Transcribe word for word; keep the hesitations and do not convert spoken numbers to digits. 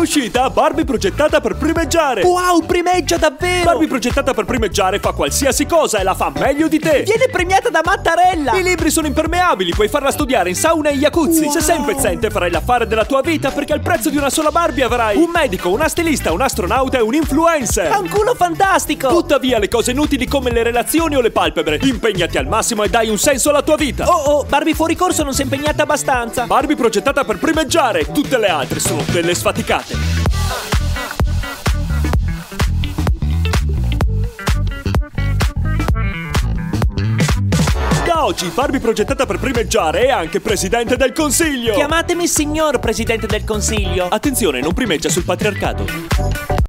uscita Barbie progettata per primeggiare. Wow, primeggia davvero! Barbie progettata per primeggiare fa qualsiasi cosa e la fa meglio di te. Viene premiata da Mattarella. I libri sono impermeabili, puoi farla studiare in sauna e jacuzzi. Wow. Se sei impaziente farai l'affare della tua vita, perché al prezzo di una sola Barbie avrai un medico, una stilista, un astronauta e un influencer. Ha un culo fantastico. Butta via le cose inutili come le relazioni o le palpebre. Impegnati al massimo e dai un senso alla tua vita. Oh oh, Barbie fuori corso non si è impegnata abbastanza. Barbie progettata per primeggiare. Tutte le altre sono delle sfaticate. Da oggi Barbie progettata per primeggiare è anche Presidente del Consiglio. Chiamatemi signor Presidente del Consiglio. Attenzione, non primeggia sul patriarcato.